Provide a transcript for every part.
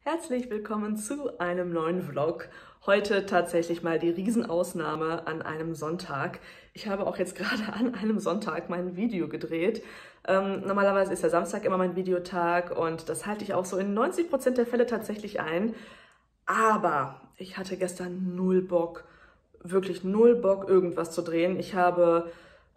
Herzlich willkommen zu einem neuen Vlog. Heute tatsächlich mal die Riesenausnahme an einem Sonntag. Ich habe auch jetzt gerade an einem Sonntag mein Video gedreht. Normalerweise ist der Samstag immer mein Videotag und das halte ich auch so in 90% der Fälle tatsächlich ein. Aber ich hatte gestern null Bock, wirklich null Bock, irgendwas zu drehen. Ich habe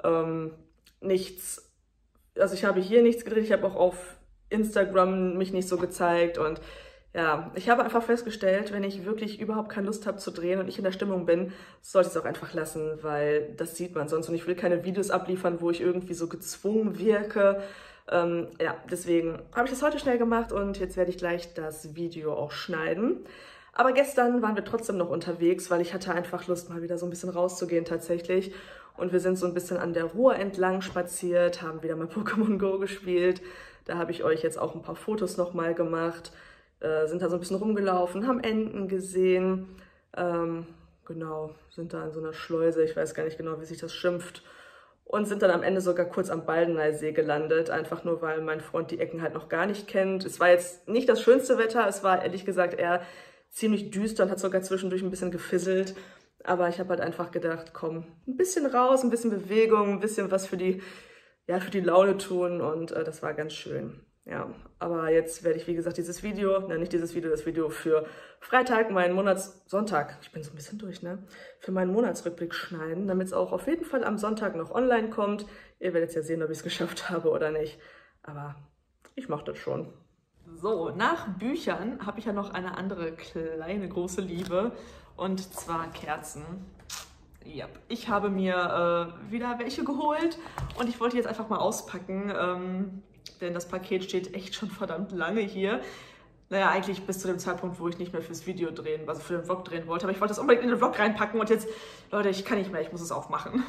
ich habe hier nichts gedreht, ich habe auch auf Instagram mich nicht so gezeigt und ja, ich habe einfach festgestellt, wenn ich wirklich überhaupt keine Lust habe zu drehen und ich in der Stimmung bin, sollte ich es auch einfach lassen, weil das sieht man sonst und ich will keine Videos abliefern, wo ich irgendwie so gezwungen wirke. Ja, deswegen habe ich das heute schnell gemacht und jetzt werde ich gleich das Video auch schneiden. Aber gestern waren wir trotzdem noch unterwegs, weil ich hatte einfach Lust, mal wieder so ein bisschen rauszugehen tatsächlich. Und wir sind so ein bisschen an der Ruhr entlang spaziert, haben wieder mal Pokémon Go gespielt. Da habe ich euch jetzt auch ein paar Fotos nochmal gemacht. Sind da so ein bisschen rumgelaufen, haben Enten gesehen. Genau, sind da in so einer Schleuse, ich weiß gar nicht genau, wie sich das schimpft. Und sind dann am Ende sogar kurz am Baldeneysee gelandet, einfach nur, weil mein Freund die Ecken halt noch gar nicht kennt. Es war jetzt nicht das schönste Wetter, es war ehrlich gesagt eher ziemlich düster und hat sogar zwischendurch ein bisschen gefisselt. Aber ich habe halt einfach gedacht, komm, ein bisschen raus, ein bisschen Bewegung, ein bisschen was für die Laune tun und das war ganz schön. Ja, aber jetzt werde ich, wie gesagt, das Video für Freitag, Sonntag, ich bin so ein bisschen durch, ne? Für meinen Monatsrückblick schneiden, damit es auch auf jeden Fall am Sonntag noch online kommt. Ihr werdet ja sehen, ob ich es geschafft habe oder nicht, aber ich mache das schon. So, nach Büchern habe ich ja noch eine andere kleine, große Liebe und zwar Kerzen. Ja, ich habe mir wieder welche geholt und ich wollte jetzt einfach mal auspacken, denn das Paket steht echt schon verdammt lange hier. Naja, eigentlich bis zu dem Zeitpunkt, wo ich nicht mehr fürs Video drehen, also für den Vlog drehen wollte, aber ich wollte das unbedingt in den Vlog reinpacken und jetzt, Leute, ich kann nicht mehr, ich muss es aufmachen.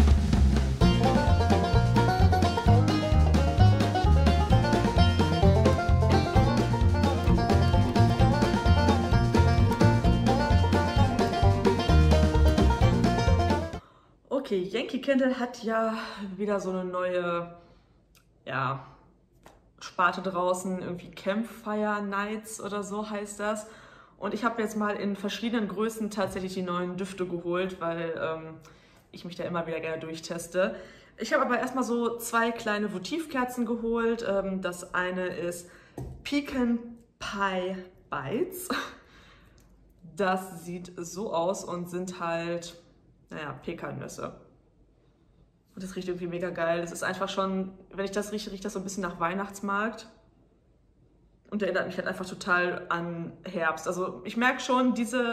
Okay, Yankee Candle hat ja wieder so eine neue, ja, Sparte draußen, irgendwie Campfire Nights oder so heißt das. Und ich habe jetzt mal in verschiedenen Größen tatsächlich die neuen Düfte geholt, weil ich mich da immer wieder gerne durchteste. Ich habe aber erstmal so zwei kleine Votivkerzen geholt. Das eine ist Pecan Pie Bites. Das sieht so aus und sind halt, naja, Pekannüsse. Und das riecht irgendwie mega geil. Das ist einfach schon, wenn ich das rieche, riecht das so ein bisschen nach Weihnachtsmarkt. Und erinnert mich halt einfach total an Herbst. Also ich merke schon, dieses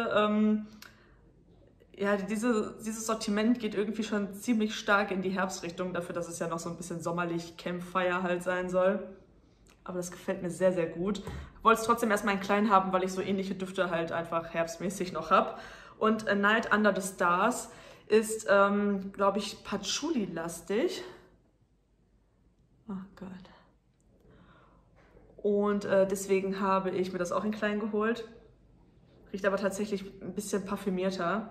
Sortiment geht irgendwie schon ziemlich stark in die Herbstrichtung, dafür, dass es ja noch so ein bisschen sommerlich Campfire halt sein soll. Aber das gefällt mir sehr, sehr gut. Wollte es trotzdem erstmal in klein haben, weil ich so ähnliche Düfte halt einfach herbstmäßig noch habe. Und A Night Under the Stars ist, glaube ich, Patchouli-lastig. Oh Gott. Und deswegen habe ich mir das auch in klein geholt. Riecht aber tatsächlich ein bisschen parfümierter.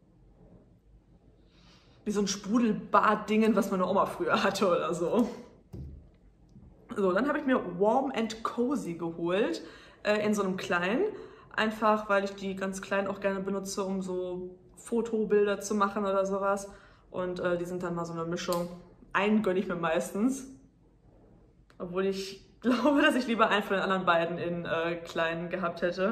Wie so ein Sprudelbad-Dingen, was meine Oma früher hatte oder so. So, dann habe ich mir Warm and Cozy geholt, in so einem kleinen. Einfach, weil ich die ganz kleinen auch gerne benutze, um so Fotobilder zu machen oder sowas. Und die sind dann mal so eine Mischung. Einen gönne ich mir meistens. Obwohl ich glaube, dass ich lieber einen von den anderen beiden in kleinen gehabt hätte.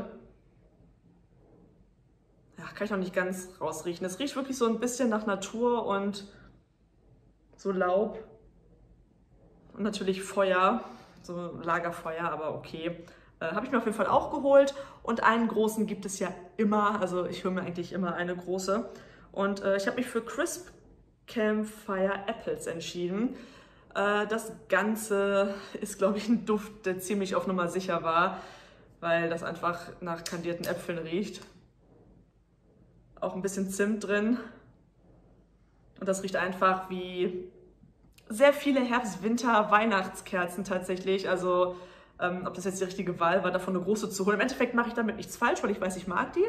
Ja, kann ich noch nicht ganz rausriechen. Es riecht wirklich so ein bisschen nach Natur und so Laub. Und natürlich Feuer, so Lagerfeuer, aber okay. Habe ich mir auf jeden Fall auch geholt. Und einen großen gibt es ja immer. Also ich hole mir eigentlich immer eine große. Und ich habe mich für Crisp Campfire Apples entschieden. Das Ganze ist, glaube ich, ein Duft, der ziemlich auf Nummer sicher war, weil das einfach nach kandierten Äpfeln riecht. Auch ein bisschen Zimt drin. Und das riecht einfach wie sehr viele Herbst-Winter-Weihnachtskerzen tatsächlich. Also ob das jetzt die richtige Wahl war, davon eine große zu holen. Im Endeffekt mache ich damit nichts falsch, weil ich weiß, ich mag die.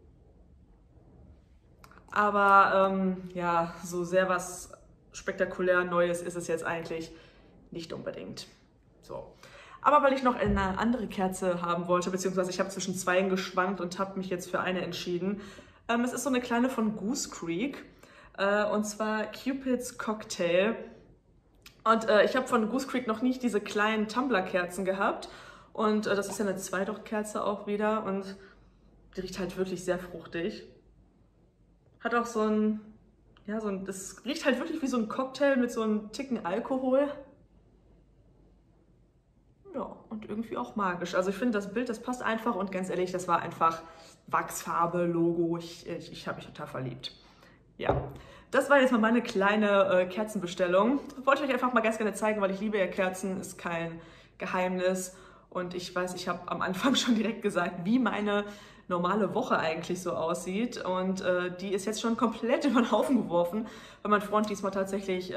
Aber ja, so sehr was spektakulär Neues ist es jetzt eigentlich nicht unbedingt. So. Aber weil ich noch eine andere Kerze haben wollte, beziehungsweise ich habe zwischen zweien geschwankt und habe mich jetzt für eine entschieden. Es ist so eine kleine von Goose Creek, und zwar Cupid's Cocktail. Und ich habe von Goose Creek noch nicht diese kleinen Tumbler-Kerzen gehabt. Und das ist ja eine Zweidochtkerze auch wieder und die riecht halt wirklich sehr fruchtig. Hat auch so ein, ja, das riecht halt wirklich wie so ein Cocktail mit so einem Ticken Alkohol. Ja, und irgendwie auch magisch. Also ich finde das Bild, das passt einfach und ganz ehrlich, das war einfach Wachsfarbe, Logo. Ich habe mich total verliebt. Ja, das war jetzt mal meine kleine Kerzenbestellung. Wollte ich euch einfach mal ganz gerne zeigen, weil ich liebe ja Kerzen, ist kein Geheimnis. Und ich weiß, ich habe am Anfang schon direkt gesagt, wie meine normale Woche eigentlich so aussieht. Und die ist jetzt schon komplett über den Haufen geworfen, weil mein Freund diesmal tatsächlich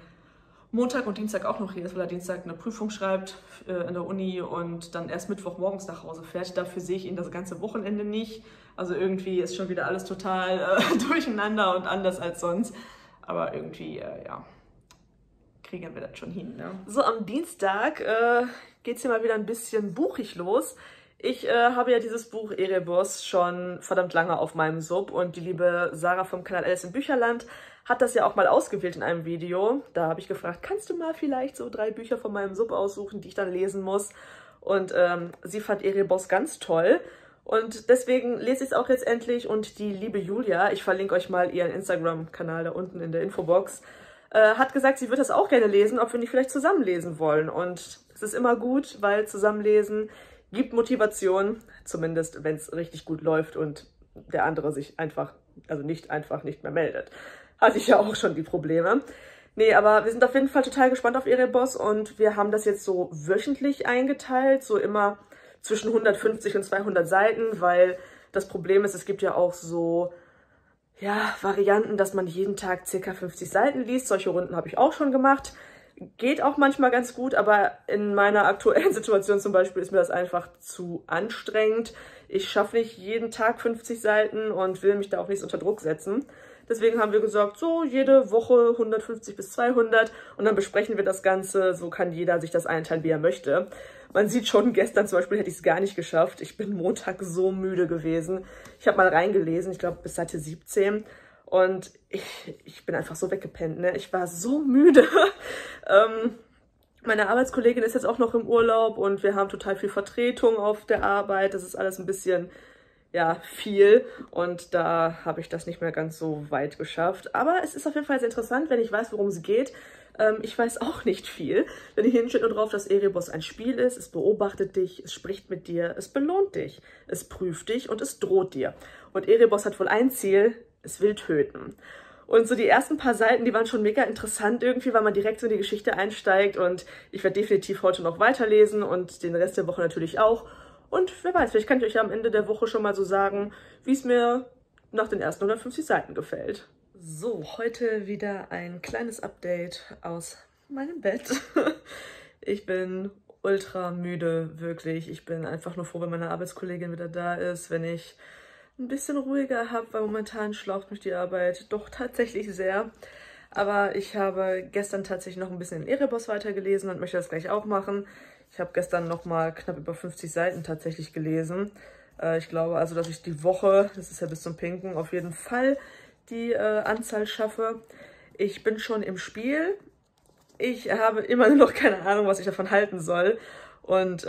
Montag und Dienstag auch noch hier ist, weil er Dienstag eine Prüfung schreibt in der Uni und dann erst Mittwochmorgens nach Hause fährt. Dafür sehe ich ihn das ganze Wochenende nicht. Also irgendwie ist schon wieder alles total durcheinander und anders als sonst. Aber irgendwie, ja, kriegen wir das schon hin. Ne? So, am Dienstag geht es hier mal wieder ein bisschen buchig los. Ich habe ja dieses Buch Erebos schon verdammt lange auf meinem Sub und die liebe Sarah vom Kanal Alice im Bücherland hat das ja auch mal ausgewählt in einem Video. Da habe ich gefragt, kannst du mal vielleicht so 3 Bücher von meinem Sub aussuchen, die ich dann lesen muss? Und sie fand Erebos ganz toll. Und deswegen lese ich es auch jetzt endlich. Und die liebe Julia, ich verlinke euch mal ihren Instagram-Kanal da unten in der Infobox, hat gesagt, sie würde das auch gerne lesen, ob wir nicht vielleicht zusammen lesen wollen. Und es ist immer gut, weil zusammenlesen gibt Motivation, zumindest wenn es richtig gut läuft und der andere sich einfach nicht mehr meldet. Hatte ich ja auch schon die Probleme. Nee, aber wir sind auf jeden Fall total gespannt auf Erebos und wir haben das jetzt so wöchentlich eingeteilt, so immer zwischen 150 und 200 Seiten, weil das Problem ist, es gibt ja auch so, ja, Varianten, dass man jeden Tag ca. 50 Seiten liest. Solche Runden habe ich auch schon gemacht. Geht auch manchmal ganz gut, aber in meiner aktuellen Situation zum Beispiel ist mir das einfach zu anstrengend. Ich schaffe nicht jeden Tag 50 Seiten und will mich da auch nicht unter Druck setzen. Deswegen haben wir gesagt, so jede Woche 150 bis 200 und dann besprechen wir das Ganze. So kann jeder sich das einteilen, wie er möchte. Man sieht schon, gestern zum Beispiel hätte ich es gar nicht geschafft. Ich bin Montag so müde gewesen. Ich habe mal reingelesen, ich glaube bis Seite 17. Und ich bin einfach so weggepennt, ne? Ich war so müde. Meine Arbeitskollegin ist jetzt auch noch im Urlaub und wir haben total viel Vertretung auf der Arbeit. Das ist alles ein bisschen, ja, viel und da habe ich das nicht mehr ganz so weit geschafft. Aber es ist auf jeden Fall sehr interessant, wenn ich weiß, worum es geht. Ich weiß auch nicht viel, denn hier steht nur drauf, dass Erebos ein Spiel ist. Es beobachtet dich, es spricht mit dir, es belohnt dich, es prüft dich und es droht dir. Und Erebos hat wohl ein Ziel, es will töten. Und so die ersten paar Seiten, die waren schon mega interessant irgendwie, weil man direkt so in die Geschichte einsteigt und ich werde definitiv heute noch weiterlesen und den Rest der Woche natürlich auch. Und wer weiß, vielleicht kann ich euch am Ende der Woche schon mal so sagen, wie es mir nach den ersten 150 Seiten gefällt. So, heute wieder ein kleines Update aus meinem Bett. Ich bin ultra müde, wirklich. Ich bin einfach nur froh, wenn meine Arbeitskollegin wieder da ist, wenn ich ein bisschen ruhiger habe, weil momentan schlaucht mich die Arbeit doch tatsächlich sehr. Aber ich habe gestern tatsächlich noch ein bisschen in Erebos weitergelesen und möchte das gleich auch machen. Ich habe gestern noch mal knapp über 50 Seiten tatsächlich gelesen. Ich glaube also, dass ich die Woche, das ist ja bis zum Pinken, auf jeden Fall die Anzahl schaffe. Ich bin schon im Spiel. Ich habe immer noch keine Ahnung, was ich davon halten soll. Und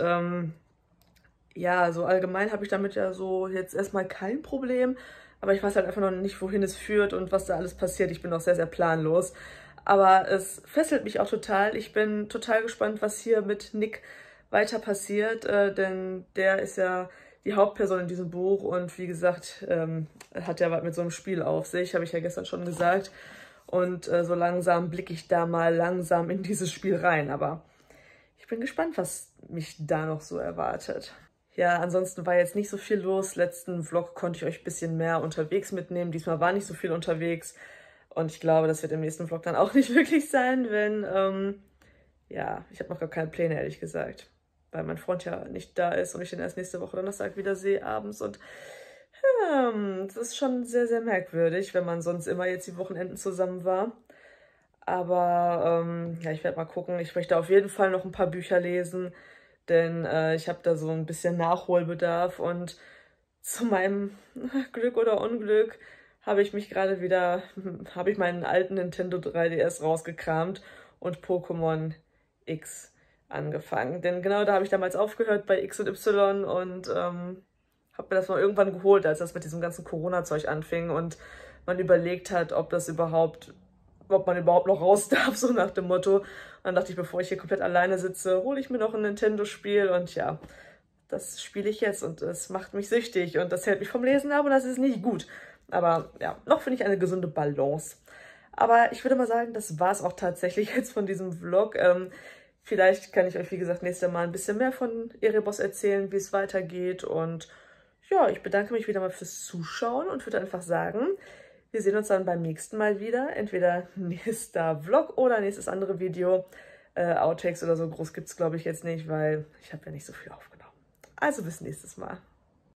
ja, so allgemein habe ich damit ja so jetzt erstmal kein Problem. Aber ich weiß halt einfach noch nicht, wohin es führt und was da alles passiert. Ich bin auch sehr, sehr planlos. Aber es fesselt mich auch total. Ich bin total gespannt, was hier mit Nick weiter passiert. Denn der ist ja die Hauptperson in diesem Buch. Und wie gesagt, hat ja was mit so einem Spiel auf sich, habe ich ja gestern schon gesagt. Und so langsam blicke ich da mal langsam in dieses Spiel rein. Aber ich bin gespannt, was mich da noch so erwartet. Ja, ansonsten war jetzt nicht so viel los. Letzten Vlog konnte ich euch ein bisschen mehr unterwegs mitnehmen. Diesmal war nicht so viel unterwegs. Und ich glaube, das wird im nächsten Vlog dann auch nicht wirklich sein, wenn, ja, ich habe noch gar keine Pläne, ehrlich gesagt. Weil mein Freund ja nicht da ist und ich den erst nächste Woche Donnerstag wieder sehe abends. Und das ist schon sehr, sehr merkwürdig, wenn man sonst immer jetzt die Wochenenden zusammen war. Aber ja, ich werde mal gucken. Ich möchte auf jeden Fall noch ein paar Bücher lesen. denn ich habe da so ein bisschen Nachholbedarf und zu meinem Glück oder Unglück habe ich meinen alten Nintendo 3DS rausgekramt und Pokémon X angefangen. Denn genau da habe ich damals aufgehört bei X und Y und habe mir das mal irgendwann geholt, als das mit diesem ganzen Corona-Zeug anfing und man überlegt hat, ob man überhaupt noch raus darf, so nach dem Motto. Und dann dachte ich, bevor ich hier komplett alleine sitze, hole ich mir noch ein Nintendo-Spiel und ja, das spiele ich jetzt und es macht mich süchtig und das hält mich vom Lesen ab und das ist nicht gut. Aber ja, noch finde ich eine gesunde Balance. Aber ich würde mal sagen, das war es auch tatsächlich jetzt von diesem Vlog. Vielleicht kann ich euch, wie gesagt, nächstes Mal ein bisschen mehr von Erebos erzählen, wie es weitergeht. Und ja, ich bedanke mich wieder mal fürs Zuschauen und würde einfach sagen, wir sehen uns dann beim nächsten Mal wieder. Entweder nächster Vlog oder nächstes andere Video. Outtakes oder so groß gibt es, glaube ich, jetzt nicht, weil ich habe ja nicht so viel aufgenommen. Also bis nächstes Mal.